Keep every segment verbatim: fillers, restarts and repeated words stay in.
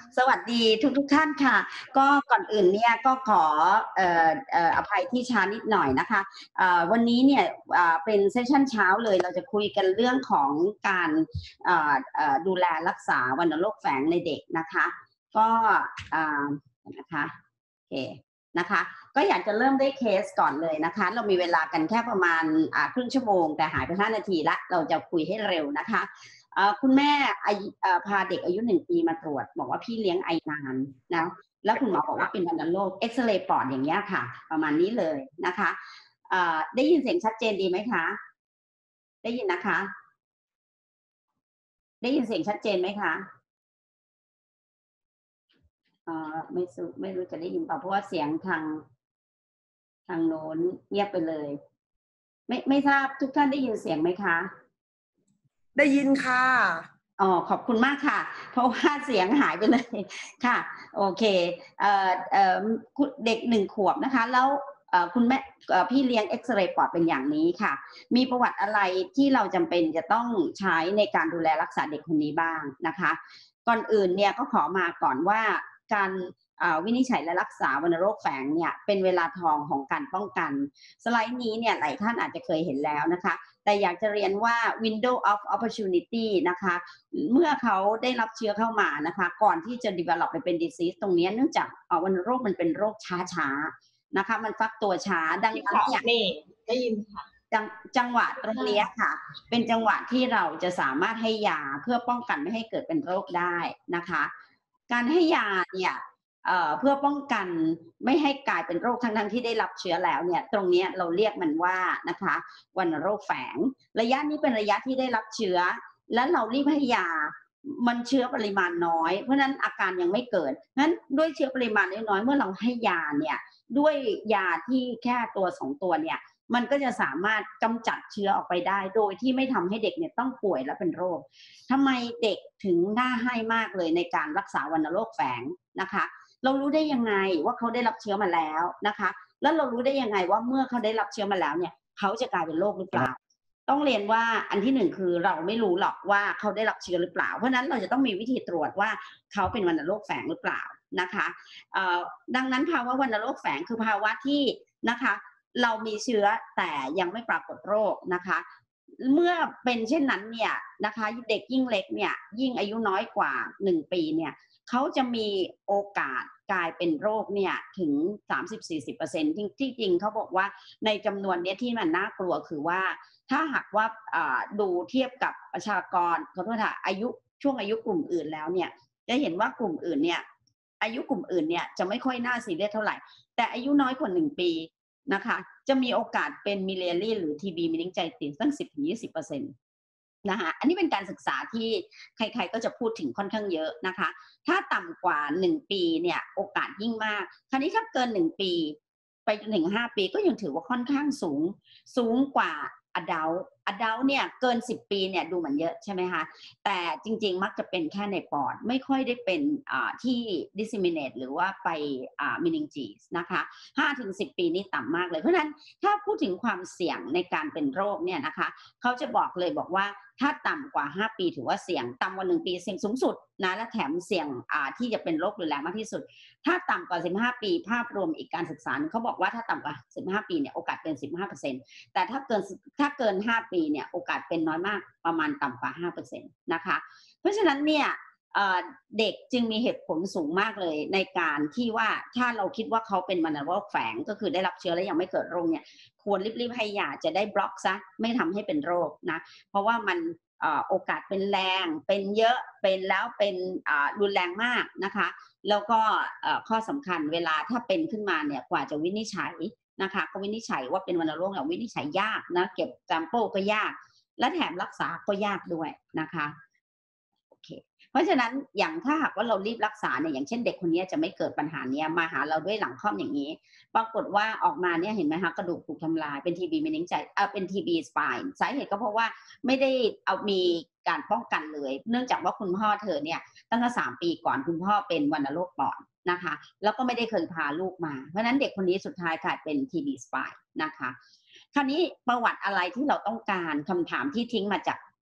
สวัสดีทุกทุกท่านค่ะ ก็ก่อนอื่นเนี่ยก็ขอเอ่อเอ่ออภัยที่ช้านิดหน่อยนะคะเอ่อวันนี้เนี่ยอ่าเป็นเซสชันเช้าเลยเราจะคุยกันเรื่องของการเอ่อเอ่อดูแลรักษาวัณโรคแฝงในเด็กนะคะก็อ่านะคะโอเคนะคะก็อยากจะเริ่มด้วยเคสก่อนเลยนะคะเรามีเวลากันแค่ประมาณอ่าครึ่งชั่วโมงแต่หายไปห้านาทีละเราจะคุยให้เร็วนะคะคุณแม่พาเด็กอายุหนึ่งปีมาตรวจบอกว่าพี่เลี้ยงไอนานนะแล้วคุณหมอบอกว่าเป็นวัณโรคเอ็กซเรย์ปอดอย่างเงี้ยค่ะประมาณนี้เลยนะคะได้ยินเสียงชัดเจนดีไหมคะได้ยินนะคะได้ยินเสียงชัดเจนไหมคะไม่รู้ไม่รู้จะได้ยินเปล่าเพราะว่าเสียงทางทางโน้นเงียบไปเลยไม่ไม่ทราบทุกท่านได้ยินเสียงไหมคะได้ยินค่ะอ๋อขอบคุณมากค่ะเพราะว่าเสียงหายไปเลยค่ะโอเคเอ่อเอ่อเด็กหนึ่งขวบนะคะแล้วคุณแม่พี่เลี้ยงเอ็กซเรย์ปอดเป็นอย่างนี้ค่ะมีประวัติอะไรที่เราจำเป็นจะต้องใช้ในการดูแลรักษาเด็กคนนี้บ้างนะคะก่อนอื่นเนี่ยก็ขอมาก่อนว่าการวินิจฉัยและรักษาวัณโรคแฝงเนี่ยเป็นเวลาทองของการป้องกันสไลด์นี้เนี่ยหลายท่านอาจจะเคยเห็นแล้วนะคะแต่อยากจะเรียนว่า window of opportunity นะคะเมื่อเขาได้รับเชื้อเข้ามานะคะก่อนที่จะ develop ไปเป็น disease ตรงนี้เนื่องจากวัณโรคมันเป็นโรคช้าๆนะคะมันฟักตัวช้าดังนั้นเนี่ยได้ยินค่ะจังจังหวะตรงนี้ค่ะเป็นจังหวะที่เราจะสามารถให้ยาเพื่อป้องกันไม่ให้เกิดเป็นโรคได้นะคะการให้ยาเนี่ยเอ่อเพื่อป้องกันไม่ให้กลายเป็นโรคทั้งๆที่ได้รับเชื้อแล้วเนี่ยตรงนี้เราเรียกมันว่านะคะวัณโรคแฝงระยะนี้เป็นระยะที่ได้รับเชื้อและเรารีบให้ยามันเชื้อปริมาณน้อยเพราะนั้นอาการยังไม่เกิดนั้นด้วยเชื้อปริมาณน้อยๆเมื่อเราให้ยาเนี่ยด้วยยาที่แค่ตัวสองตัวเนี่ยมันก็จะสามารถกำจัดเชื้อออกไปได้โดยที่ไม่ทำให้เด็กเนี่ยต้องป่วยและเป็นโรคทำไมเด็กถึงน่าให้มากเลยในการรักษาวัณโรคแฝงนะคะเรารู้ได้ยังไงว่าเขาได้รับเชื้อมาแล้วนะคะแล้วเรารู้ได้ยังไงว่าเมื่อเขาได้รับเชื้อมาแล้วเนี่ยเขาจะกลายเป็นโรคหรือเปล่าต้องเรียนว่าอันที่หนึ่งคือเราไม่รู้หรอกว่าเขาได้รับเชื้อหรือเปล่าเพราะนั้นเราจะต้องมีวิธีตรวจว่าเขาเป็นวัณโรคแฝงหรือเปล่านะคะดังนั้นภาวะวัณโรคแฝงคือภาวะที่นะคะเรามีเชื้อแต่ยังไม่ปรากฏโรคนะคะเมื่อเป็นเช่นนั้นเนี่ยนะคะเด็กยิ่งเล็กเนี่ยยิ่งอายุน้อยกว่าหนึ่งปีเนี่ยเขาจะมีโอกาสกลายเป็นโรคเนี่ยถึง สามสิบถึงสี่สิบเปอร์เซ็นต์ ที่จริงเขาบอกว่าในจำนวนนี้ที่มันน่ากลัวคือว่าถ้าหากว่าดูเทียบกับประชากรขอโทษค่ะอายุช่วงอายุกลุ่มอื่นแล้วเนี่ยจะเห็นว่ากลุ่มอื่นเนี่ยอายุกลุ่มอื่นเนี่ยจะไม่ค่อยน่าซีเรียสเท่าไหร่แต่อายุน้อยกว่าหนึ่งปีนะคะจะมีโอกาสเป็นมิเลเรียหรือ ที บี มีลิ้นใจติดตั้ง สิบถึงยี่สิบเปอร์เซ็นต์ นะคะอันนี้เป็นการศึกษาที่ใครๆก็จะพูดถึงค่อนข้างเยอะนะคะถ้าต่ำกว่าหนึ่งปีเนี่ยโอกาสยิ่งมากคราวนี้ถ้าเกินหนึ่งปีไปจนถึงห้าปีก็ยังถือว่าค่อนข้างสูงสูงกว่า adult adult เนี่ยเกินสิบปีเนี่ยดูเหมือนเยอะใช่ไหมคะแต่จริงๆมักจะเป็นแค่ในปอดไม่ค่อยได้เป็นที่ disseminate หรือว่าไป meninges นะคะ ห้าถึงสิบปีนี่ต่ำมากเลยเพราะฉะนั้นถ้าพูดถึงความเสี่ยงในการเป็นโรคเนี่ยนะคะเขาจะบอกเลยบอกว่าถ้าต่ำกว่าห้าปีถือว่าเสี่ยงต่ำกว่าหนึ่งปีเสี่ยงสูงสุดนะและแถมเสี่ยงที่จะเป็นโรครุนแรงมากที่สุดถ้าต่ำกว่าสิบห้าปีภาพรวมอีกการศึกษาเขาบอกว่าถ้าต่ำกว่าสิบห้าปีเนี่ยโอกาสเป็น สิบห้าเปอร์เซ็นต์ แต่ถ้าเกินถ้าเกินห้าปีเนี่ยโอกาสเป็นน้อยมากประมาณต่ำกว่า ห้าเปอร์เซ็นต์ นะคะเพราะฉะนั้นเนี่ยเด็กจึงมีเหตุผลสูงมากเลยในการที่ว่าถ้าเราคิดว่าเขาเป็นวัณโรคแฝงก็คือได้รับเชื้อแล้วยังไม่เกิดโรคเนี่ยควรรีบๆให้ยาจะได้บล็อกซะไม่ทำให้เป็นโรคนะเพราะว่ามันโอกาสเป็นแรงเป็นเยอะเป็นแล้วเป็นรุนแรงมากนะคะแล้วก็ข้อสำคัญเวลาถ้าเป็นขึ้นมาเนี่ยกว่าจะวินิจฉัยนะคะก็วินิจฉัยว่าเป็นวัณโรคเนี่ยวินิจฉัยยากนะเก็บแซมเปิลก็ยากและแถมรักษาก็ยากด้วยนะคะโอเคเพราะฉะนั้นอย่างถ้าหากว่าเรารีบรักษาเนี่ยอย่างเช่นเด็กคนนี้จะไม่เกิดปัญหานี้มาหาเราด้วยหลังค่อมอย่างนี้ปรากฏว่าออกมาเนี่ยเห็นไหมคะกระดูกถูกทำลายเป็นทีบีไม่นิ่งใจเออเป็นทีบีสปายสาเหตุก็เพราะว่าไม่ได้เอามีการป้องกันเลยเนื่องจากว่าคุณพ่อเธอเนี่ยตั้งแต่สามปีก่อนคุณพ่อเป็นวัณโรคปอดนะคะแล้วก็ไม่ได้เคยพาลูกมาเพราะฉะนั้นเด็กคนนี้สุดท้ายกลายเป็นทีบีสปายนะคะคราวนี้ประวัติอะไรที่เราต้องการคำถามที่ทิ้งมาจาก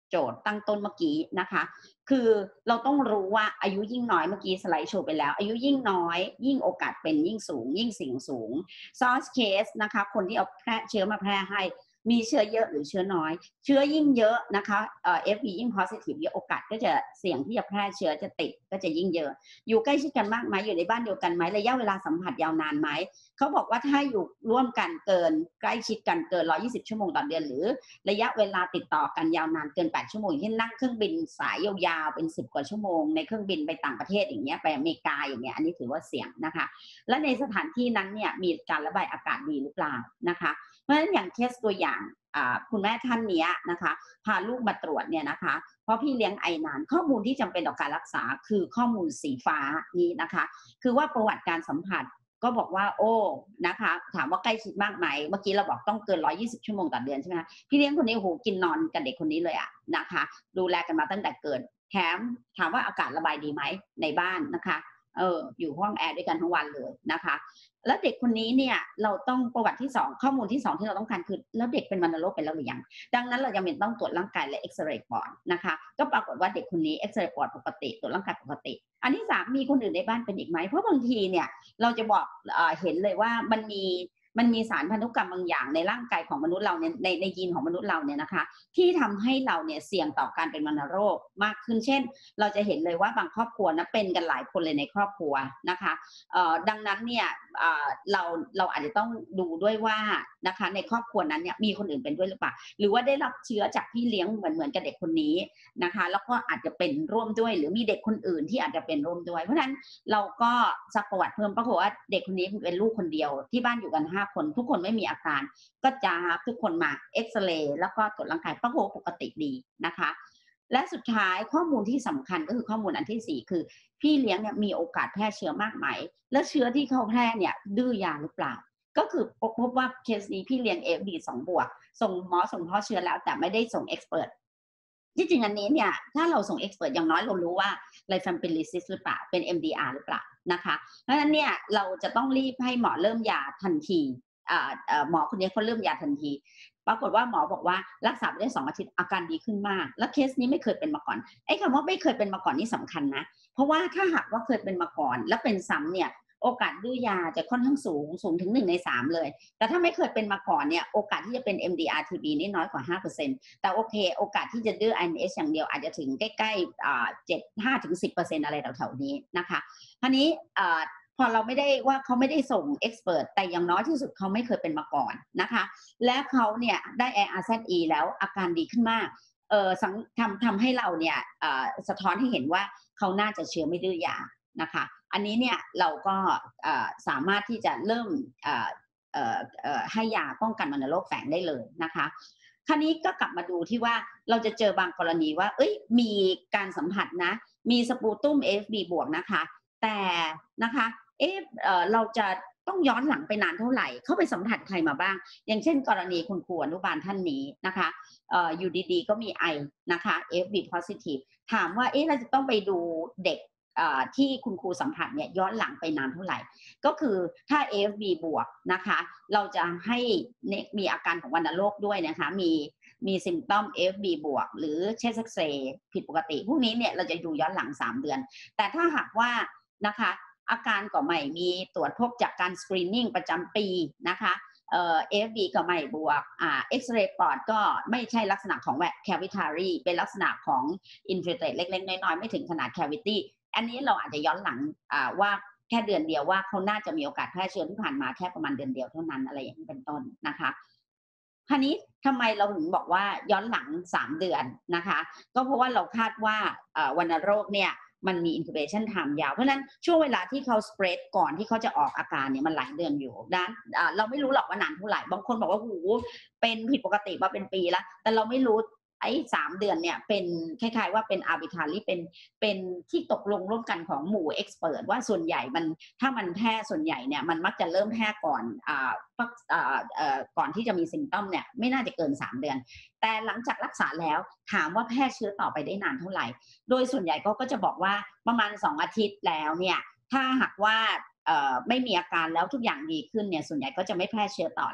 โจทย์ตั้งต้นเมื่อกี้นะคะคือเราต้องรู้ว่าอายุยิ่งน้อยเมื่อกี้สไลด์โชว์ไปแล้วอายุยิ่งน้อยยิ่งโอกาสเป็นยิ่งสูงยิ่งเสี่ยงสูง source case นะคะคนที่เอาแพร่เชื้อมาแพร่ให้มีเชื้อเยอะหรือเชื้อน้อยเชื้อยิ่งเยอะนะคะเอ่อ เอฟ บี ยิ่ง positive เยอะโอกาสก็จะเสี่ยงที่จะแพร่เชื้อจะติดก็จะยิ่งเยอะอยู่ใกล้ชิดกันมากไหมอยู่ในบ้านเดียวกันไหมระยะเวลาสัมผัสยาวนานไหมเขาบอกว่าถ้าอยู่ร่วมกันเกินใกล้ชิดกันเกินหนึ่งร้อยยี่สิบชั่วโมงต่อเดือนหรือระยะเวลาติดต่อกันยาวนานเกินแปดชั่วโมงอย่างเช่นนั่งเครื่องบินสายยาวๆเป็นสิบกว่าชั่วโมงในเครื่องบินไปต่างประเทศอย่างเงี้ยไปอเมริกาอย่างเงี้ยอันนี้ถือว่าเสี่ยงนะคะและในสถานที่นั้นเนี่ยมีการระบายอากาศดีหรือเปล่านะคะเพราะฉะนั้นอย่างเคสตัวอย่างคุณแม่ท่านนี้นะคะพาลูกมาตรวจเนี่ยนะคะเพราะพี่เลี้ยงไอนานข้อมูลที่จำเป็นต่อการรักษาคือข้อมูลสีฟ้านี้นะคะคือว่าประวัติการสัมผัสก็บอกว่าโอ้นะคะถามว่าใกล้ชิดมากไหมเมื่อกี้เราบอกต้องเกินหนึ่งร้อยยี่สิบชั่วโมงต่อเดือนใช่ไหมคะพี่เลี้ยงคนนี้โหกินนอนกับเด็กคนนี้เลยอะนะคะดูแลกันมาตั้งแต่เกิดแถมถามว่าอากาศระบายดีไหมในบ้านนะคะเอออยู่ห้องแอร์ด้วยกันทั้งวันเลยนะคะแล้วเด็กคนนี้เนี่ยเราต้องประวัติที่สองข้อมูลที่สองที่เราต้องการคือแล้วเด็กเป็นวัณโรคไปแล้วหรือยังดังนั้นเราจำเป็นต้องตรวจร่างกายและเอ็กซเรย์ปอดนะคะก็ปรากฏว่าเด็กคนนี้เอ็กซเรย์ปอดปกติตรวจร่างกายปกติอันที่สามมีคนอื่นในบ้านเป็นอีกไหมเพราะบางทีเนี่ยเราจะบอกเอ่อเห็นเลยว่ามันมีมันมีสารพันธุกรรมบางอย่างในร่างกายของมนุษย์เราเนี่ยในในยีนของมนุษย์เราเนี่ยนะคะที่ทำให้เราเนี่ยเสี่ยงต่อการเป็นวัณโรคมากขึ้นเช่นเราจะเห็นเลยว่าบางครอบครัวนะเป็นกันหลายคนเลยในครอบครัวนะคะเอ่อดังนั้นเนี่ยเอ่อเราเราอาจจะต้องดูด้วยว่านะคะในครอบครัวนั้นเนี่ยมีคนอื่นเป็นด้วยหรือเปล่าหรือว่าได้รับเชื้อจากพี่เลี้ยงเหมือนเหมือนกับเด็กคนนี้นะคะแล้วก็อาจจะเป็นร่วมด้วยหรือมีเด็กคนอื่นที่อาจจะเป็นร่วมด้วยเพราะฉะนั้นเราก็ซักประวัติเพิ่มปรากฏว่าเด็กคนนี้เป็นลูกคนเดียวที่บ้านอยู่กันห้าคนทุกคนไม่มีอาการก็จะทุกคนมาเอ็กซเรย์แล้วก็ตรวจร่างกายปรากฏปกติดีนะคะและสุดท้ายข้อมูลที่สำคัญก็คือข้อมูลอันที่สี่คือพี่เลี้ยงเนี่ยมีโอกาสแพร่เชื้อมากไหมและเชื้อที่เขาแพร่เนี่ยดื้อยาหรือเปล่าก็คือพบว่าเคสนี้พี่เลี้ยง เอ เอฟ ดี สองบวกส่งหมอส่งเพาะเชื้อแล้วแต่ไม่ได้ส่งเอ็กซ์เพิร์ทที่จริงอันนี้เนี่ยถ้าเราส่งเอ็กซ์เพิร์ทอย่างน้อยเรารู้ว่าไลแฟมปิลิซิสหรือเปล่าเป็น เอ็ม ดี อาร์ หรือเปล่านะคะเพราะฉะนั้นเนี่ยเราจะต้องรีบให้หมอเริ่มยาทันทีหมอคนนี้เขาเริ่มยาทันทีปรากฏว่าหมอบอกว่ารักษาไปได้สองอาทิตย์อาการดีขึ้นมากและเคสนี้ไม่เคยเป็นมาก่อนไอ้คำว่าไม่เคยเป็นมาก่อนนี่สำคัญนะเพราะว่าถ้าหากว่าเคยเป็นมาก่อนและเป็นซ้ำเนี่ยโอกาสดื้อยาจะค่อนข้างสูงสูงถึงหนึ่งในสามเลยแต่ถ้าไม่เคยเป็นมาก่อนเนี่ยโอกาสที่จะเป็น เอ็ม ดี อาร์ ที บี นี่น้อยกว่า ห้าเปอร์เซ็นต์ แต่โอเคโอกาสที่จะดื้อ ไอ เอ็น เอส อย่างเดียวอาจจะถึงใกล้ๆเจ็ด ห้าถึงสิบเปอร์เซ็นต์ อะไรแถวๆนี้นะคะคราวนี้พอเราไม่ได้ว่าเขาไม่ได้ส่งเอ็กซ์เพิร์ทแต่อย่างน้อยที่สุดเขาไม่เคยเป็นมาก่อนนะคะและเขาเนี่ยได้ เอ อาร์ แซด อี แล้วอาการดีขึ้นมากเออทำทำให้เราเนี่ยสะท้อนให้เห็นว่าเขาน่าจะเชื้อไม่ดื้อยานะคะอันนี้เนี่ยเราก็สามารถที่จะเริ่มให้ยาป้องกันวัณโรคแฝงได้เลยนะคะคราวนี้ก็กลับมาดูที่ว่าเราจะเจอบางกรณีว่าเอ้ยมีการสัมผัสนะมีสปูตุ้ม เอ เอฟ บี บวกนะคะแต่นะคะเอ๊ะเราจะต้องย้อนหลังไปนานเท่าไหร่เข้าไปสัมผัสใครมาบ้างอย่างเช่นกรณีคุณครูอนุบาลท่านนี้นะคะเอ่ออยู่ดีๆก็มีไอนะคะ เอ เอฟ บี positive ถามว่าเอ๊ะเราจะต้องไปดูเด็กที่คุณครูสัมผัสเนี่ยย้อนหลังไปนานเท่าไหร่ก็คือถ้า เอ เอฟ บี บวกนะคะเราจะให้มีอาการของวัณโรคด้วยนะคะมีมีซิมตอม เอ เอฟ บี บวกหรือเชสเอ็กซเรย์ผิดปกติพวกนี้เนี่ยเราจะดูย้อนหลังสามเดือนแต่ถ้าหากว่านะคะอาการก็ไม่มีตรวจพบจากการสกรีนนิ่งประจำปีนะคะเอ่อ เอ เอฟ บี ก็ไม่บวกอ่าเอ็กซเรย์ปอดก็ไม่ใช่ลักษณะของแวคแควิทารีเป็นลักษณะของอินฟิลเทรตเล็กๆน้อยๆไม่ถึงขนาดแควิตี้อันนี้เราอาจจะย้อนหลังอ่าว่าแค่เดือนเดียวว่าเขาน่าจะมีโอกาสแพร่เชื้อที่ผ่านมาแค่ประมาณเดือนเดียวเท่านั้นอะไรอย่างนี้เป็นต้นนะคะคราวนี้ทำไมเราถึงบอกว่าย้อนหลังสามเดือนนะคะก็เพราะว่าเราคาดว่าวัณโรคเนี่ยมันมี incubation time ยาวเพราะฉะนั้นช่วงเวลาที่เขา spread ก่อนที่เขาจะออกอาการเนี่ยมันหลายเดือนอยู่ดังนั้นเราไม่รู้หรอกว่านานเท่าไหร่บางคนบอกว่าโอ้โหเป็นผิดปกติมาเป็นปีแล้วแต่เราไม่รู้ไอ้สามเดือนเนี่ยเป็นคล้ายๆว่าเป็น arbitrary เป็นเป็นที่ตกลงร่วมกันของหมู่ expert ว่าส่วนใหญ่มันถ้ามันแพร่ส่วนใหญ่เนี่ยมันมักจะเริ่มแพร่ก่อนอ่าอ่าเอ่อก่อนที่จะมีซิมตอมเนี่ยไม่น่าจะเกินสามเดือนแต่หลังจากรักษาแล้วถามว่าแพร่เชื้อต่อไปได้นานเท่าไหร่โดยส่วนใหญ่เขาก็จะบอกว่าประมาณสองอาทิตย์แล้วเนี่ยถ้าหากว่าไม่มีอาการแล้วทุกอย่างดีขึ้นเนี่ยส่วนใหญ่ก็จะไม่แพร่เชื้อต่อละ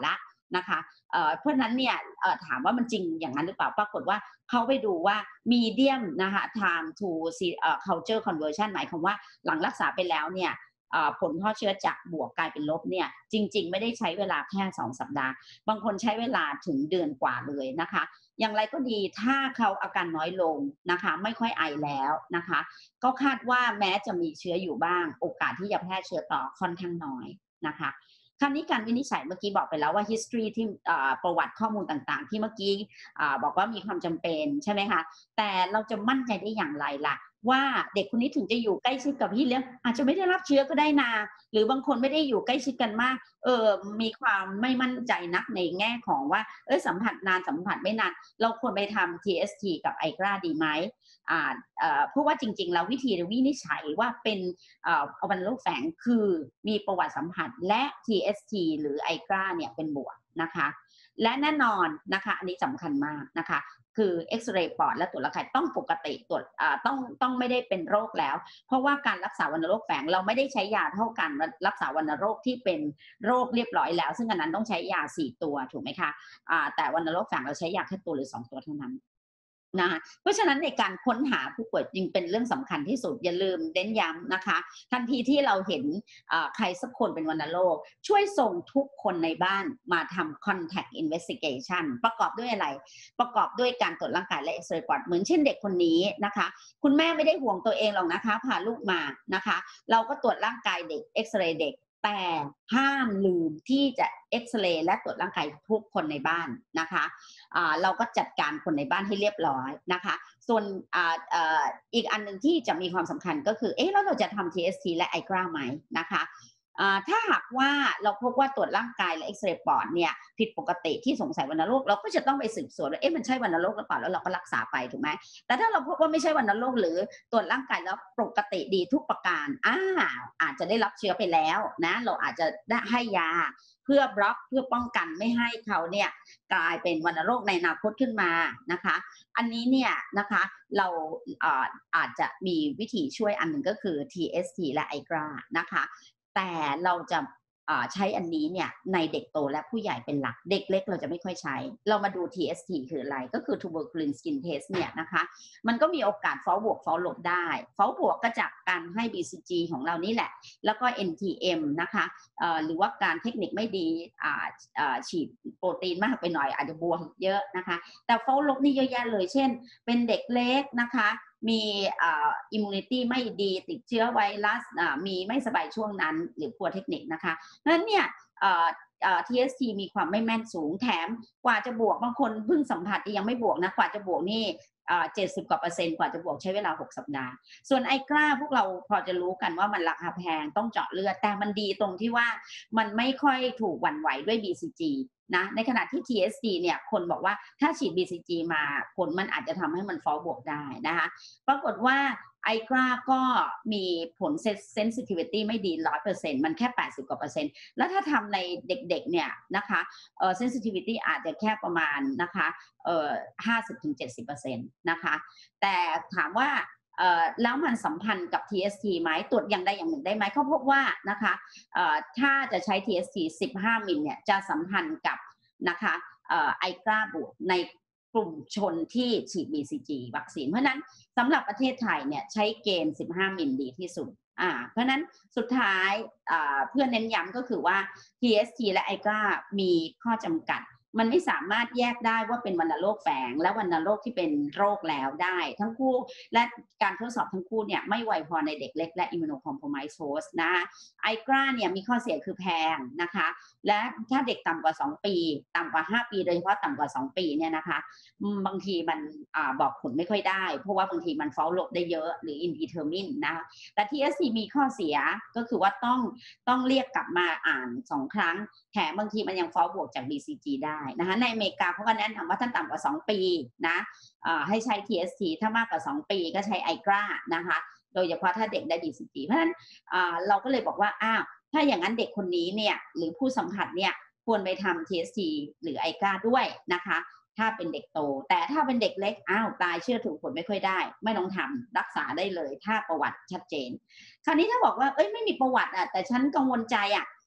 นะคะเอ่อเพราะฉะนั้นเนี่ยเอ่อถามว่ามันจริงอย่างนั้นหรือเปล่าปรากฏว่าเขาไปดูว่า medium นะคะ time to see เอ่อ culture conversion หมายความว่าหลังรักษาไปแล้วเนี่ยเอ่อผลเพาะเชื้อจากบวกกลายเป็นลบเนี่ยจริงๆไม่ได้ใช้เวลาแค่สองสัปดาห์บางคนใช้เวลาถึงเดือนกว่าเลยนะคะอย่างไรก็ดีถ้าเขาอาการน้อยลงนะคะไม่ค่อยไอแล้วนะคะก็คาดว่าแม้จะมีเชื้ออยู่บ้างโอกาสที่จะแพร่เชื้อต่อค่อนข้างน้อยนะคะคราวนี้การวินิจฉัยเมื่อกี้บอกไปแล้วว่า history ที่ประวัติข้อมูลต่างๆที่เมื่อกี้บอกว่ามีความจำเป็นใช่ไหมคะแต่เราจะมั่นใจได้อย่างไรล่ะว่าเด็กคนนี้ถึงจะอยู่ใกล้ชิดกับพี่เลี้ยงอาจจะไม่ได้รับเชื้อก็ได้นาหรือบางคนไม่ได้อยู่ใกล้ชิดกันมากเออมีความไม่มั่นใจนักในแง่ของว่าเออสัมผัสนานสัมผัสไม่นานเราควรไปทำ ที เอส ที กับไอ จี เอ ดีไหมอ่าเอ่อเพราะว่าจริงๆแล้ววิธีวินิจฉัยว่าเป็นเอ่อวัณโรคแฝงคือมีประวัติสัมผัสและ ที เอส ที หรือ ไอ จี เอ เนี่ยเป็นบวกนะคะและแน่นอนนะคะอันนี้สำคัญมากนะคะคือเอ็กซเรย์ปอดและตรวจร่างกายต้องปกติตรวจต้องต้องไม่ได้เป็นโรคแล้วเพราะว่าการรักษาวัณโรคแฝงเราไม่ได้ใช้ยาเท่ากันรักษาวัณโรคที่เป็นโรคเรียบร้อยแล้วซึ่งอันนั้นต้องใช้ยาสี่ตัวถูกไหมคะะแต่วัณโรคแฝงเราใช้ยาแค่ตัวหรือสองตัวเท่านั้นนะคะเพราะฉะนั้นในการค้นหาผู้ป่วยจึงเป็นเรื่องสำคัญที่สุดอย่าลืมเน้นย้ำนะคะทันทีที่เราเห็นใครสักคนเป็นวัณโรคช่วยส่งทุกคนในบ้านมาทำ contact investigation ประกอบด้วยอะไรประกอบด้วยการตรวจร่างกายและเอ็กซเรย์ปอดเหมือนเช่นเด็กคนนี้นะคะคุณแม่ไม่ได้ห่วงตัวเองหรอกนะคะพาลูกมานะคะเราก็ตรวจร่างกายเด็กเอ็กซเรย์เด็กแต่ห้ามลืมที่จะเอ็กซเรย์และตรวจร่างกายทุกคนในบ้านนะคะเราก็จัดการคนในบ้านให้เรียบร้อยนะคะส่วน อ, อ, อีกอันหนึ่งที่จะมีความสำคัญก็คือเอ๊ะแล้วเราจะทำ ที เอส ที และ ไอ จี เอ ไหมนะคะถ้าหากว่าเราพบว่าตรวจร่างกายและเอ็กซเรย์ปอดเนี่ยผิดปกติที่สงสัยวัณโรคเราก็จะต้องไปสืบสวนว่าเอ๊ะมันใช่วัณโรคหรือเปล่าแล้วเราก็รักษาไปถูกไหมแต่ถ้าเราพบว่าไม่ใช่วัณโรคหรือตรวจร่างกายแล้วปกติดีทุกประการอ่าอาจจะได้รับเชื้อไปแล้วนะเราอาจจะได้ให้ยาเพื่อบล็อกเพื่อป้องกันไม่ให้เขาเนี่ยกลายเป็นวัณโรคในอนาคตขึ้นมานะคะอันนี้เนี่ยนะคะเราอาอาจจะมีวิธีช่วยอันหนึ่งก็คือ ที เอส ที และ ไอ จี เอ นะคะแต่เราจะใช้อันนี้เนี่ยในเด็กโตและผู้ใหญ่เป็นหลักเด็กเล็กเราจะไม่ค่อยใช้เรามาดู ที เอส ที คืออะไรก็คือ tuberculin skin test เนี่ยนะคะมันก็มีโอกาส false บวก false ลบได้ false บวกก็จากการให้ บี ซี จี ของเรานี่แหละแล้วก็ เอ็น ที เอ็ม นะคะหรือว่าการเทคนิคไม่ดีฉีดโปรตีนมากไปหน่อยอาจจะบวกเยอะนะคะแต่ false ลบนี่เยอะแยะเลยเช่นเป็นเด็กเล็กนะคะมีอิมมูนิตี้ไม่ดีติดเชื้อไวรัสมีไม่สบายช่วงนั้นหรือพัวเทคนิคนะคะเพราะฉะนั้นเนี่ย ที เอส ที มีความไม่แม่นสูงแถมกว่าจะบวกบางคนเพิ่งสัมผัสยังไม่บวกนะกว่าจะบวกนี่เจ็ดสิบกว่าเปอร์เซ็นต์กว่าจะบวกใช้เวลาหกสัปดาห์ส่วนไอกล้าพวกเราพอจะรู้กันว่ามันราคาแพงต้องเจาะเลือดแต่มันดีตรงที่ว่ามันไม่ค่อยถูกหวั่นไหวด้วย บี ซี จี นะในขณะที่ ที เอส ที เนี่ยคนบอกว่าถ้าฉีด บี ซี จี มาผลมันอาจจะทำให้มันฟอลบวกได้นะคะปรากฏว่าไอกราก็มีผล sensitivity ไม่ดี ร้อยเปอร์เซ็นต์ มันแค่แปดสิบกว่าเปอร์เซ็นต์แล้วถ้าทำในเด็กๆเนี่ยนะคะเอ่อ sensitivity อาจจะแค่ประมาณนะคะเอ่อ ห้าสิบถึงเจ็ดสิบเปอร์เซ็นต์ นะคะแต่ถามว่าเอ่อแล้วมันสัมพันธ์กับ ที เอส ที ไหมตรวจอย่างใดอย่างหนึ่งได้ไหมเขาพบว่านะคะเอ่อถ้าจะใช้ ที เอส ที สิบห้ามิลเนี่ยจะสัมพันธ์กับนะคะเอ่อไอกราบวกในกลุ่มชนที่ฉีด บี ซี จี วัคซีนเพราะนั้นสำหรับประเทศไทยเนี่ยใช้เกณฑ์สิบห้ามิลดีที่สุดอ่าเพราะนั้นสุดท้ายเพื่อเน้นย้ำก็คือว่า ที เอส ที และไอกรามีข้อจำกัดมันไม่สามารถแยกได้ว่าเป็นวัณโรคแฝงและวัณโรคที่เป็นโรคแล้วได้ทั้งคู่และการทดสอบทั้งคู่เนี่ยไม่ไวพอในเด็กเล็กและ immunocompromised host นะไอกราเนี่ยมีข้อเสียคือแพงนะคะและถ้าเด็กต่ำกว่าสองปีต่ำกว่าห้าปีโดยเฉพาะต่ำกว่าสองปีเนี่ยนะคะบางทีมันอบอกผลไม่ค่อยได้เพราะว่าบางทีมัน false ลบได้เยอะหรือ indeterminate นะแต่ ที เอส ที มีข้อเสียก็คือว่าต้องต้องเรียกกลับมาอ่านสองครั้งแถมบางทีมันยัง false บวกจาก บี ซี จี ได้นะคะในอเมริกาเขาก็แนะนำว่าถ้าต่ำกว่าสองปีนะให้ใช้ ที เอส ที ถ้ามากกว่าสองปีก็ใช้ไอกรานะคะโดยเฉพาะถ้าเด็กได้ บี ซี จี เพราะฉะนั้นเราก็เลยบอกว่าอ้าวถ้าอย่างนั้นเด็กคนนี้เนี่ยหรือผู้สัมผัสเนี่ยควรไปทำ ที เอส ที หรือไอกราด้วยนะคะถ้าเป็นเด็กโตแต่ถ้าเป็นเด็กเล็กอ้าวตายเชื่อถือผลไม่ค่อยได้ไม่ต้องทำรักษาได้เลยถ้าประวัติชัดเจนคราวนี้ถ้าบอกว่าเอ้ยไม่มีประวัติอ่ะแต่ฉันกังวลใจอ่ะ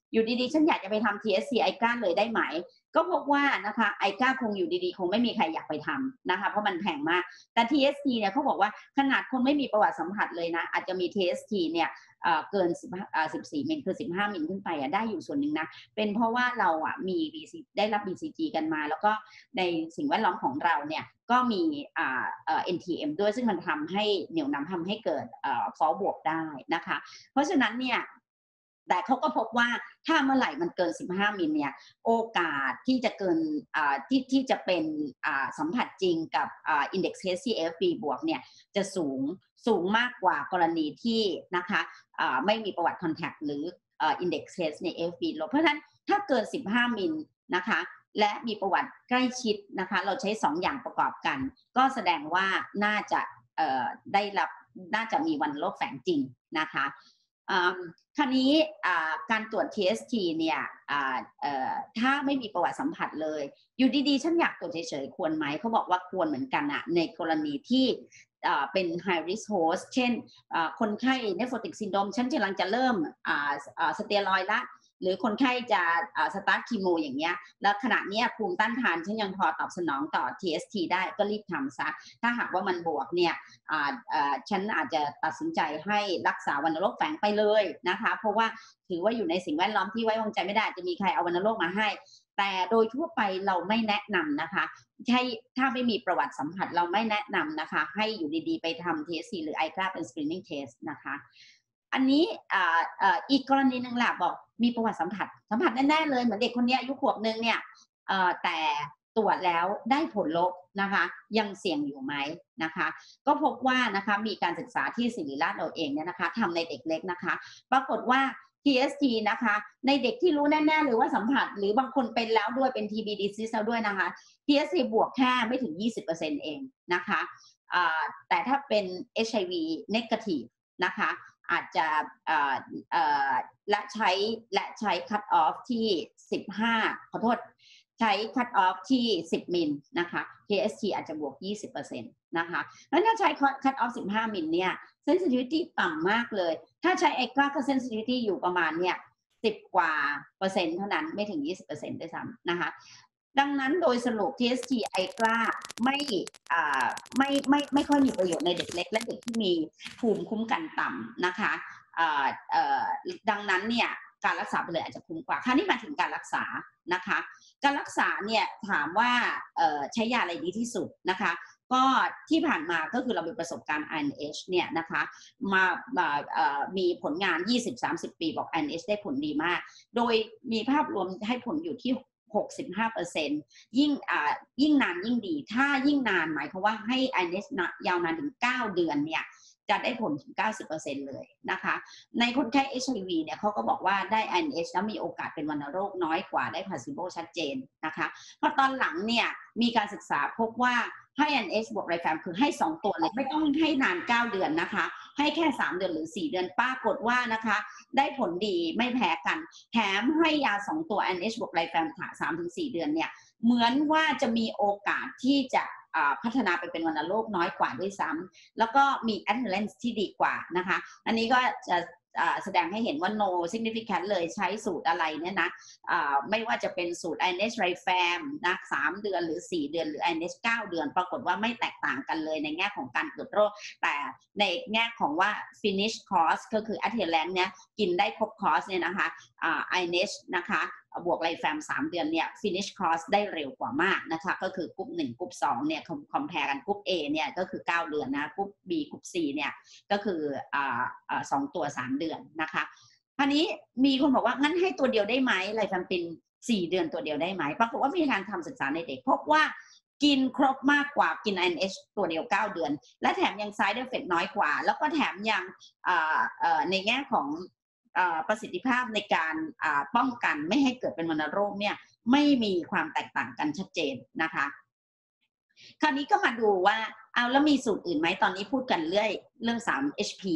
อยู่ดีๆฉันอยากจะไปทำ ที เอส ซี ไอ ซี เอ เอ เลยได้ไหมก็พบว่านะคะไอ ซี เอ คงอยู่ดีๆคงไม่มีใครอยากไปทำนะคะเพราะมันแพงมากแต่ ที เอส ที เนี่ยเขาบอกว่าขนาดคนไม่มีประวัติสัมผัสเลยนะอาจจะมี ที เอส ที เนี่ยเกินสิบสี่มิลคือสิบห้ามิลขึ้นไปได้อยู่ส่วนหนึ่งนะเป็นเพราะว่าเราอ่ะมี ได้รับ บี ซี จี กันมาแล้วก็ในสิ่งแวดล้อมของเราเนี่ยก็มีเอ็น ที เอ็ม ด้วยซึ่งมันทำให้เหนี่ยวนำทำให้เกิดฟอลบวกได้นะคะเพราะฉะนั้นเนี่ยแต่เขาก็พบว่าถ้าเมื่อไหร่มันเกินสิบห้ามิลเนี่ยโอกาสที่จะเกินที่ที่จะเป็นสัมผัสจริงกับ Index Test ที่ เอ เอฟ บี บวกเนี่ยจะสูงสูงมากกว่ากรณีที่นะคะไม่มีประวัติ Contact หรือ Index Test ใน เอ เอฟ บี ลบเพราะฉะนั้นถ้าเกินสิบห้ามิลนะคะและมีประวัติใกล้ชิดนะคะเราใช้สองอย่างประกอบกันก็แสดงว่าน่าจะได้รับน่าจะมีวัณโรคแฝงจริงนะคะคราวนี้การตรวจ ที เอส ที เนี่ยถ้าไม่มีประวัติสัมผัสเลยอยู่ดีๆฉันอยากตรวจเฉยๆควรไหมเขาบอกว่าควรเหมือนกันอะในกรณีที่เป็น high risk host เช่นคนไข้ nephrotic syndrome ฉันกำลังจะเริ่มสเตียรอยด์ละหรือคนไข้จะสตาร์ทคีโมอย่างเงี้ยแล้วขณะนี้ภูมิต้านทานฉันยังพอตอบสนองต่อ ที เอส ที ได้ก็รีบทำซะถ้าหากว่ามันบวกเนี่ยฉันอาจจะตัดสินใจให้รักษาวัณโรคแฝงไปเลยนะคะเพราะว่าถือว่าอยู่ในสิ่งแวดล้อมที่ไว้วางใจไม่ได้จะมีใครเอาวัณโรคมาให้แต่โดยทั่วไปเราไม่แนะนำนะคะใช่ถ้าไม่มีประวัติสัมผัสเราไม่แนะนำนะคะให้อยู่ดีๆไปทำ ที เอส ซี หรือ ไอ ซี เอ เป็น screening test นะคะอันนี้อีกกรณีหนึ่งแหละบอกมีประวัติสัมผัสสัมผัสแน่ๆเลยเหมือนเด็กคนนี้อายุขวบนึงเนี่ยแต่ตรวจแล้วได้ผลลบนะคะยังเสี่ยงอยู่ไหมนะคะก็พบว่านะคะมีการศึกษาที่ศิริราชเราเองเนี่ยนะคะทำในเด็กเล็กนะคะปรากฏว่า ที เอส ที นะคะในเด็กที่รู้แน่ๆหรือว่าสัมผัสหรือบางคนเป็นแล้วด้วยเป็น ที บี disease แล้วด้วยนะคะ ที เอส ที บวกแค่ไม่ถึง ยี่สิบเปอร์เซ็นต์ เองนะคะแต่ถ้าเป็น เอช ไอ วี negative นะคะอาจจะและใช้และใช้ cut off ที่สิบห้าขอโทษใช้ cut off ที่สิบมิลนะคะ ที เอส ที อาจจะบวก ยี่สิบเปอร์เซ็นต์ นะคะแล้วถ้าใช้ cut off สิบห้ามิลเนี่ย sensitivity ต่ำมากเลยถ้าใช้ เอ็กซ์ ก็ sensitivity อยู่ประมาณเนี่ยสิบกว่าเปอร์เซ็นต์เท่านั้นไม่ถึง ยี่สิบเปอร์เซ็นต์ ด้วยซ้ำนะคะดังนั้นโดยสรุป ที เอส ที ไอ ซี เอ ไม่ไม่ไม่ไม่ค่อยมีประโยชน์ในเด็กเล็กและเด็กที่มีภูมิคุ้มกันต่ำนะคะดังนั้นเนี่ยการรักษาไปเลยอาจจะคุ้มกว่าคราวนี้มาถึงการรักษานะคะการรักษาเนี่ยถามว่าใช้ยาอะไรดีที่สุดนะคะก็ที่ผ่านมาก็คือเรามีประสบการณ์ ไอ เอ็น เอช เนี่ยนะคะมามีผลงาน ยี่สิบถึงสามสิบ ปีบอก ไอ เอ็น เอช ได้ผลดีมากโดยมีภาพรวมให้ผลอยู่ที่ หกสิบห้าเปอร์เซ็นต์ ยิ่งยิ่งนานยิ่งดีถ้ายิ่งนานหมายความว่าให้ ไอ เอ็น เอช ยาวนานถึงเก้าเดือนเนี่ยจะได้ผลถึง เก้าสิบเปอร์เซ็นต์ เลยนะคะในคนไข้ เอช ไอ วี เนี่ยเขาก็บอกว่าได้ ไอ เอ็น เอช แล้วมีโอกาสเป็นวัณโรคน้อยกว่าได้ placebo ชัดเจนนะคะเพราะตอนหลังเนี่ยมีการศึกษาพบว่าให้ ไอ เอ็น เอช บวกไรแฟมคือให้สองตัวเลยไม่ต้องให้นานเก้าเดือนนะคะให้แค่สามเดือนหรือสี่เดือนปรากฏว่านะคะได้ผลดีไม่แพ้กันแถมให้ยาสองตัว ไอ เอ็น เอช บวกไรแฟมค่ะ สามถึงสี่ เดือนเนี่ยเหมือนว่าจะมีโอกาสที่จะพัฒนาไปเป็นวัณโรคน้อยกว่าด้วยซ้ำแล้วก็มี adherence ที่ดีกว่านะคะอันนี้ก็จะแสดงให้เห็นว่า no significant เลยใช้สูตรอะไรเนี่ยนะไม่ว่าจะเป็นสูตร ไอ เอ็น เอช ไรแฟมนะสามเดือนหรือสี่เดือนหรือ ไอ เอ็น เอช เก้าเดือนปรากฏว่าไม่แตกต่างกันเลยในแง่ของการเกิดโรคแต่ในแง่ของว่า finish course ก็คือ adherence เนี่ยกินได้ครบคอร์สเนี่ยนะคะ ไอ เอ็น เอช นะคะบวกไรแฟมสามเดือนเนี่ย finish course ได้เร็วกว่ามากนะคะก็คือกรุ๊ปหนึ่งกรุ๊ปสองเนี่ยคอมแพร์กันกรุ๊ป A เนี่ยก็คือเก้าเดือนนะกรุ๊ป B กรุ๊ป C เนี่ยก็คืออ่าอ่าสองตัวสามเดือนนะคะคราวนี้มีคนบอกว่างั้นให้ตัวเดียวได้ไหมไรแฟมเป็นสี่เดือนตัวเดียวได้ไหมปรากฏว่ามีการทำศึกษาในเด็กพบว่ากินครบมากกว่ากิน ไอ เอ็น เอช ตัวเดียวเก้าเดือนและแถมยัง side effect น้อยกว่าแล้วก็แถมยังอ่าเอ่อในแง่ของประสิทธิภาพในการป้องกันไม่ให้เกิดเป็นวัณโรคเนี่ยไม่มีความแตกต่างกันชัดเจนนะคะคราวนี้ก็มาดูว่าเอาแล้วมีสูตรอื่นไหมตอนนี้พูดกันเรื่อยเรื่อง สาม เอช พี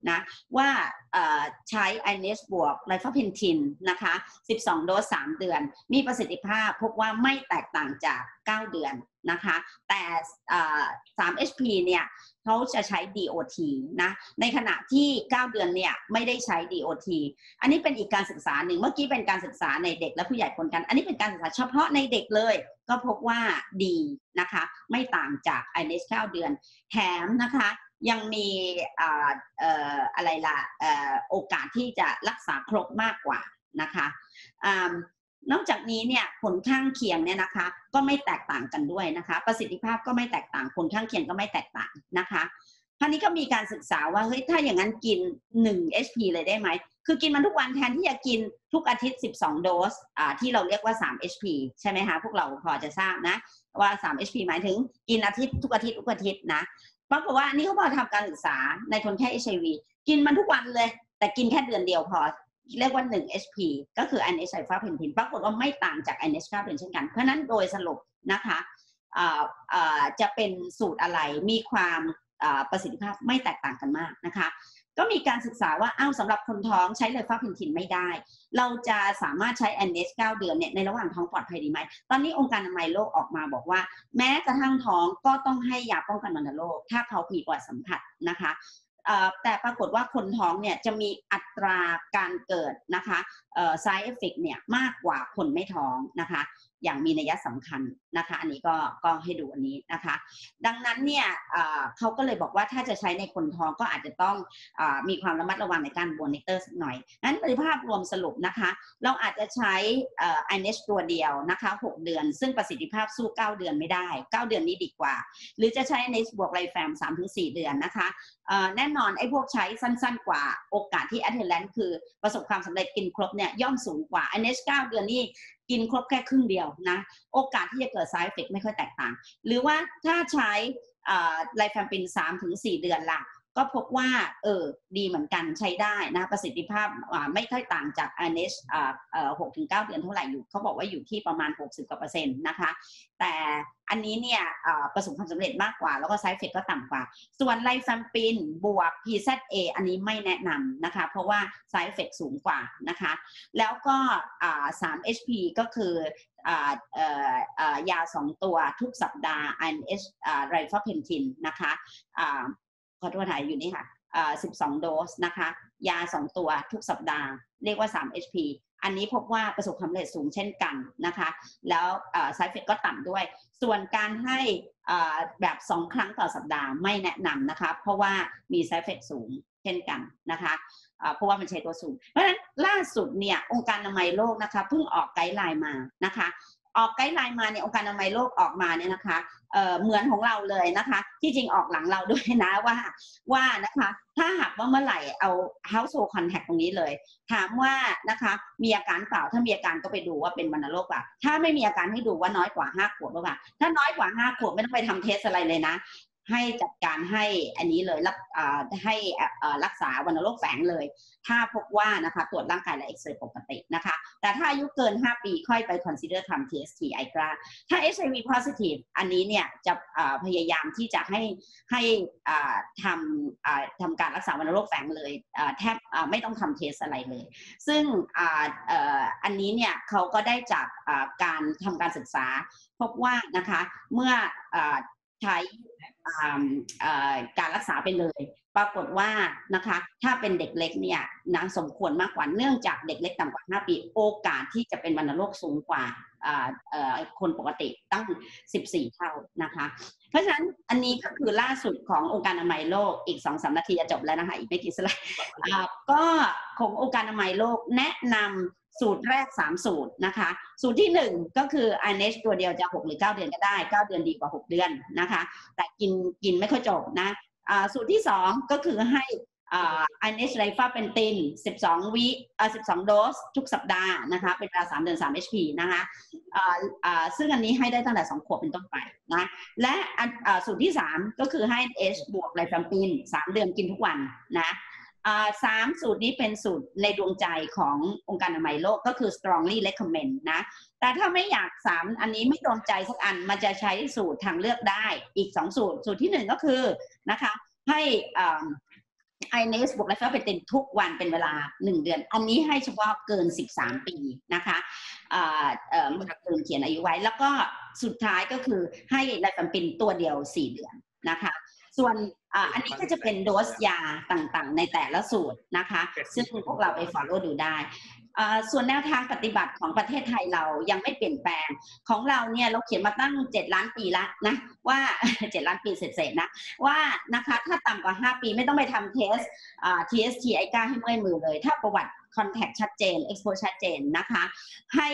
นะว่าใช้ ไอ เอ็น เอช บวกไลฟาเพนทินนะคะสิบสองโดสสามเดือนมีประสิทธิภาพพบว่าไม่แตกต่างจากเก้าเดือนนะคะแต่สาม เอช พี เนี่ยเขาจะใช้ ดี โอ ที นะในขณะที่เก้าเดือนเนี่ยไม่ได้ใช้ ดี โอ ที อันนี้เป็นอีกการศึกษาหนึ่งเมื่อกี้เป็นการศึกษาในเด็กและผู้ใหญ่คนกันอันนี้เป็นการศึกษาเฉพาะในเด็กเลยก็พบว่าดีนะคะไม่ต่างจาก ไอ เอ็น เอช เก้าเดือนแถมนะคะยังมีอะไรล่ะโอกาสที่จะรักษาครบมากกว่านะคะนอกจากนี้เนี่ยผลข้างเคียงเนี่ยนะคะก็ไม่แตกต่างกันด้วยนะคะประสิทธิภาพก็ไม่แตกต่างผลข้างเคียงก็ไม่แตกต่างนะคะคราวนี้ก็มีการศึกษาว่าเฮ้ยถ้าอย่างนั้นกินหนึ่ง เอช พี เลยได้ไหมคือกินมันทุกวันแทนที่จะกินทุกอาทิตย์สิบสองโดสอ่าที่เราเรียกว่าสาม เอช พี ใช่ไหมคะพวกเราพอจะทราบนะว่าสาม เอช พี หมายถึงกินอาทิตย์ทุกอาทิตย์ทุกอาทิตย์นะปรากฏว่านี่เขาบอกทำการศึกษาในคนไข้ เอช ไอ วี กินมันทุกวันเลยแต่กินแค่เดือนเดียวพอเรียกว่าหนึ่ง เอช พี ก็คือ ไอ เอ็น เอช ไลฟาเพนทินปรากฏว่าไม่ต่างจาก ไอ เอ็น เอช เก้าเช่นกันเพราะนั้นโดยสรุปนะคะจะเป็นสูตรอะไรมีความประสิทธิภาพไม่แตกต่างกันมากนะคะก็มีการศึกษาว่าอ้าวสำหรับคนท้องใช้ไลฟาเพนทินไม่ได้เราจะสามารถใช้ ไอ เอ็น เอช เก้าเดือนเนี่ยในระหว่างท้องปลอดภัยดีไหมตอนนี้องค์การอนามัยโลกออกมาบอกว่าแม้กระทั่งท้องก็ต้องให้ยาป้องกันวัณโรคถ้าเขามีประวัติสัมผัสนะคะแต่ปรากฏว่าคนท้องเนี่ยจะมีอัตราการเกิดนะคะ side effect เนี่ยมากกว่าคนไม่ท้องนะคะอย่างมีนัยสำคัญนะคะอันนี้ก็ก็ให้ดูอันนี้นะคะดังนั้นเนี่ยเขาก็เลยบอกว่าถ้าจะใช้ในคนท้องก็อาจจะต้องอมีความระมัดระวังในการมอนิเตอร์สักหน่อยนั้นประสิทธิภาพรวมสรุปนะคะเราอาจจะใช้ ไอ เอ็น เอช ตัวเดียวนะคะหกเดือนซึ่งประสิทธิภาพสู้เก้าเดือนไม่ได้เก้าเดือนนี้ดีกว่าหรือจะใช้ ไอ เอ็น เอช บวกไลแฟม สามถึงสี่ เดือนนะคะแน่นอนไอ้พวกใช้สั้นๆกว่าโอกาสที่ adherence คือประสบความสำเร็จกินครบเนี่ยย่อมสูงกว่า ไอ เอ็น เอช เก้าเดือนนี่กินครบแค่ครึ่งเดียวนะโอกาสที่จะเกิด side effect ไม่ค่อยแตกต่างหรือว่าถ้าใช้ไลแฟมปิน สามถึงสี่ เดือนล่ะก็พบว่าเออดีเหมือนกันใช้ได้นะประสิทธิภาพไม่ค่อยต่างจาก ไอ เอ็น เอช หกถึงเก้าเดือนเท่าไหร่อยู่เขาบอกว่าอยู่ที่ประมาณหกสิบกว่าเปอร์เซ็นต์นะคะแต่อันนี้เนี่ยประสบความสำเร็จมากกว่าแล้วก็ side effect ก็ต่ำกว่าส่วนไลแฟมปินบวก พี แซด เอ อันนี้ไม่แนะนำนะคะเพราะว่า side effect สูงกว่านะคะแล้วก็สาม เอช พี ก็คือยาสองตัวทุกสัปดาห์ ไอ เอ็น เอช ไลฟาเพนทินนะคะขอโทษถ่ายอยู่นี่ค่ะสิบสองโดสนะคะยาสองตัวทุกสัปดาห์เรียกว่าสาม เอช พี อันนี้พบว่าประสบความสำเร็จสูงเช่นกันนะคะแล้ว side effect ก็ต่ำด้วยส่วนการให้แบบสองครั้งต่อสัปดาห์ไม่แนะนำนะคะเพราะว่ามี side effect สูงเช่นกันนะคะเพราะว่ามันใช้ตัวสูงเพราะฉะนั้นล่าสุดเนี่ยองค์การอนามัยโลกนะคะเพิ่งออกไกด์ไลน์มานะคะออกไกด์ไลน์มาเนี่ยองค์การอนามัยโลกออกมาเนี่ยนะคะ เอ่อเหมือนของเราเลยนะคะที่จริงออกหลังเราด้วยนะว่าว่านะคะถ้าหากว่าเมื่อไหร่เอา household contact ตรงนี้เลยถามว่านะคะมีอาการเปล่าถ้ามีอาการก็ไปดูว่าเป็นวัณโรคเปล่าถ้าไม่มีอาการให้ดูว่าน้อยกว่าห้าขวบหรือเปล่าถ้าน้อยกว่าห้าขวบไม่ต้องไปทำเทสอะไรเลยนะให้จัดการให้อันนี้เลยรักให้รักษาวัณโรคแฝงเลยถ้าพบว่านะคะตรวจร่างกายและเอ็กซเรย์ปกตินะคะแต่ถ้าอายุเกินห้าปีค่อยไป consider ทำ ที เอส ที ไอ จี เอ ถ้า เอช ไอ วี positive อันนี้เนี่ยจะพยายามที่จะให้ให้ทำทำการรักษาวัณโรคแฝงเลยแทบไม่ต้องทำเทสอะไรเลยซึ่งอันนี้เนี่ยเขาก็ได้จากการทำการศึกษาพบว่านะคะเมื่อใช้การรักษาไปเลยปรากฏว่านะคะถ้าเป็นเด็กเล็กเนี่ยนะสมควรมากกว่าเนื่องจากเด็กเล็กต่ำกว่าห้าปีโอกาสที่จะเป็นวัณโรคสูงกว่าคนปกติตั้งสิบสี่เท่านะคะเพราะฉะนั้นอันนี้ก็คือล่าสุดขององค์การอนามัยโลกอีก สองถึงสาม นาทีจะจบแล้วนะคะอีกไม่กี่สไลด์ก็ขององค์การอนามัยโลกแนะนำสูตรแรกสามสูตรนะคะสูตรที่หนึ่งก็คือ ไอ เอ็น เอช ตัวเดียวจะหกหรือเก้าเดือนก็ได้เก้าเดือนดีกว่าหกเดือนนะคะแต่กินกินไม่ค่อยจบนะสูตรที่สองก็คือให้ ไอ เอ็น เอช ไลฟาเพนทินสิบสองวิอ่าสิบสองโดสทุกสัปดาห์นะคะเป็นเวลาสามเดือนสาม เอช พี นะคะซึ่งอันนี้ให้ได้ตั้งแต่สองขวบเป็นต้นไปนะและสูตรที่สามก็คือให้ ไอ เอ็น เอช บวกไลฟาเพนทินสามเดือนกินทุกวันนะสามสูตรนี้เป็นสูตรในดวงใจขององค์การอนามัยโลกก็คือ strongly recommend นะแต่ถ้าไม่อยากสามอันนี้ไม่โดนใจสักอันมันจะใช้สูตรทางเลือกได้อีกสองสูตรสูตรที่หนึ่งก็คือนะคะให้ไอ เอ็น เอส บวกไลฟ์สไตล์เป็นเต็มทุกวันเป็นเวลาหนึ่งเดือนอันนี้ให้เฉพาะเกินสิบสามปีนะคะเอ่อเอ่อเมื่อเกินเขียนอายุไว้แล้วก็สุดท้ายก็คือให้ไลฟ์สไตล์เป็นตัวเดียวสี่เดือนนะคะส่วนอ่าอันนี้ก็จะเป็นโดสยาต่างๆในแต่ละสูตรนะคะซึ่งพวกเราไป follow ดูได้ส่วนแนวทางปฏิบัติของประเทศไทยเรายังไม่เปลี่ยนแปลงของเราเนี่ยเราเขียนมาตั้งเจ็ดล้านปีแล้วนะว่า เจ็ดล้านปีเสร็จๆนะว่านะคะถ้าต่ำกว่าห้าปีไม่ต้องไปทำเทส ที เอส ที ไอ จี เอ ให้เมื่อยมือเลยถ้าประวัติ contact ชัดเจน expose ชัดเจนนะคะให้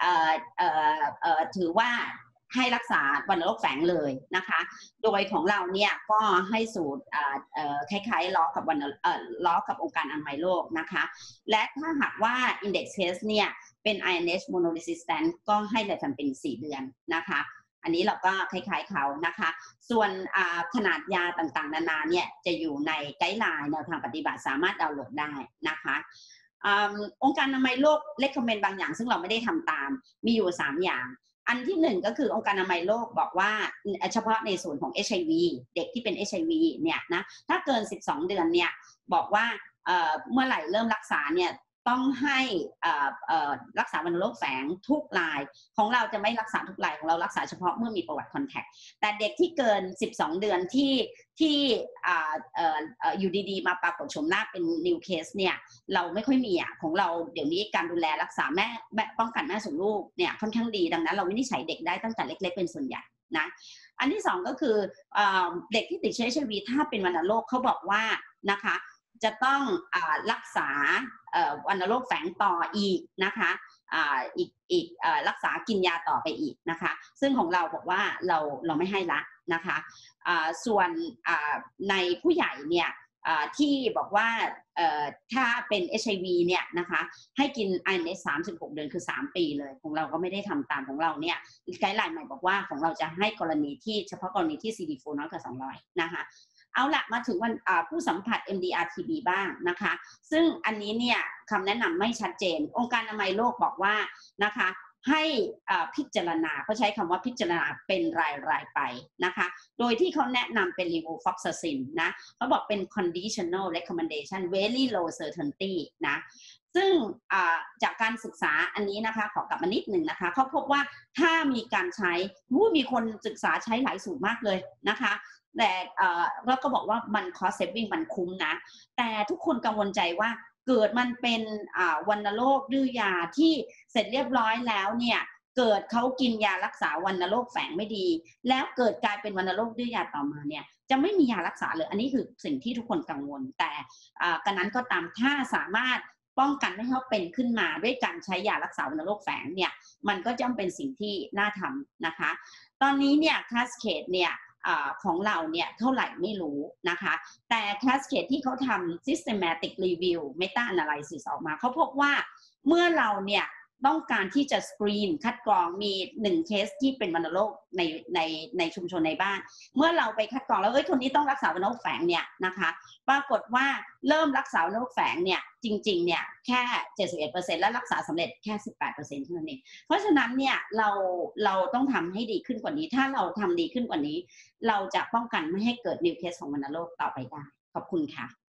ถือว่าให้รักษาวัณโรคแฝงเลยนะคะโดยของเราเนี่ยก็ให้สูตรคล้ายๆล้อกับวัณล้อกับองค์การอนามัยโลกนะคะและถ้าหากว่า index test เนี่ยเป็น ไอ เอ็น เอช monoresistant ก็ให้เลยทำเป็นสี่เดือนนะคะอันนี้เราก็คล้ายๆเขานะคะส่วนขนาดยาต่างๆนานาเนี่ยจะอยู่ในไกด์ไลน์แนวทางปฏิบัติสามารถดาวน์โหลดได้นะคะองค์การอนามัยโลก recommend บางอย่างซึ่งเราไม่ได้ทำตามมีอยู่สามอย่างอันที่หนึ่งก็คือองค์การอนามัยโลกบอกว่าเฉพาะในส่วนของ เอช ไอ วี เด็กที่เป็น เอช ไอ วี เนี่ยนะถ้าเกินสิบสองเดือนเนี่ยบอกว่าเมื่อไหร่เริ่มรักษาเนี่ยต้องให้รักษาวัณโรคแฝงทุกรายของเราจะไม่รักษาทุกรายของเรารักษาเฉพาะเมื่อมีประวัติคอนแทคแต่เด็กที่เกินสิบสองเดือนที่ที่อยู่ดีๆมาปรากฏชมหน้าเป็นนิวเคสเนี่ยเราไม่ค่อยมีอ่ะของเราเดี๋ยวนี้การดูแลรักษาแม่ป้องกันแม่ส่งลูกเนี่ยค่อนข้างดีดังนั้นเราวินิจฉัยเด็กได้ตั้งแต่เล็กๆเป็นส่วนใหญ่นะอันที่สองก็คือเด็กที่ติดเชื้อ เอช ไอ วี ถ้าเป็นวัณโรคเขาบอกว่านะคะจะต้องอรักษาวัณโรคแฝงต่ออีกนะคะอีกอีกรักษากินยาต่อไปอีกนะคะซึ่งของเราบอกว่าเราเราไม่ให้ละนะคะส่วนในผู้ใหญ่เนี่ยที่บอกว่าถ้าเป็น เอช ไอ วี เนี่ยนะคะให้กิน ไอ เอ็น เอส สามสิบหกเดือนคือสามปีเลยของเราก็ไม่ได้ทำตามของเราเนี่ยไกด์ไลน์ใหม่บอกว่าของเราจะให้กรณีที่เฉพาะกรณีที่ ซี ดี โฟร์ น้อยกว่าสองร้อยนะคะเอาละมาถึงวันผู้สัมผัส เอ็ม ดี อาร์ ที บี บ้างนะคะซึ่งอันนี้เนี่ยคำแนะนำไม่ชัดเจนองค์การอนามัยโลกบอกว่านะคะให้พิจารณาเขาใช้คำว่าพิจารณาเป็นรายรายไปนะคะโดยที่เขาแนะนำเป็น levofloxacin นะเขาบอกเป็น conditional recommendation very low certainty นะซึ่งจากการศึกษาอันนี้นะคะขอกลับมานิดหนึ่งนะคะเขาพบว่าถ้ามีการใช้มีคนศึกษาใช้หลายสูตรมากเลยนะคะแต่เราก็บอกว่ามัน cost saving มันคุ้มนะแต่ทุกคนกังวลใจว่าเกิดมันเป็นวัณโรคดื้อยาที่เสร็จเรียบร้อยแล้วเนี่ยเกิดเขากินยารักษาวัณโรคแฝงไม่ดีแล้วเกิดกลายเป็นวัณโรคดื้อยาต่อมาเนี่ยจะไม่มียารักษาเลยอันนี้คือสิ่งที่ทุกคนกังวลแต่กันนั้นก็ตามถ้าสามารถป้องกันไม่ให้เขาเป็นขึ้นมาด้วยการใช้ยารักษาวัณโรคแฝงเนี่ยมันก็จะเป็นสิ่งที่น่าทำนะคะตอนนี้เนี่ยคาสเคดเนี่ยของเราเนี่ยเท่าไหร่ไม่รู้นะคะแต่ Cascade ที่เขาทำ systematic review meta analysis ออกมาเขาพบว่าเมื่อเราเนี่ยต้องการที่จะสกรีนคัดกรองมีหนึ่งเคสที่เป็นวัณโรคในในในชุมชนในบ้านเมื่อเราไปคัดกรองแล้วเอ้ยคนนี้ต้องรักษาวัณโรคแฝงเนี่ยนะคะปรากฏว่าเริ่มรักษาวัณโรคแฝงเนี่ยจริงๆเนี่ยแค่ เจ็ดสิบเอ็ดเปอร์เซ็นต์ และรักษาสำเร็จแค่ สิบแปดเปอร์เซ็นต์ เท่านั้นเองเพราะฉะนั้นเนี่ยเราเราต้องทำให้ดีขึ้นกว่านี้ถ้าเราทำดีขึ้นกว่านี้เราจะป้องกันไม่ให้เกิดนิวเคสของวัณโรคต่อไปได้ขอบคุณค่ะ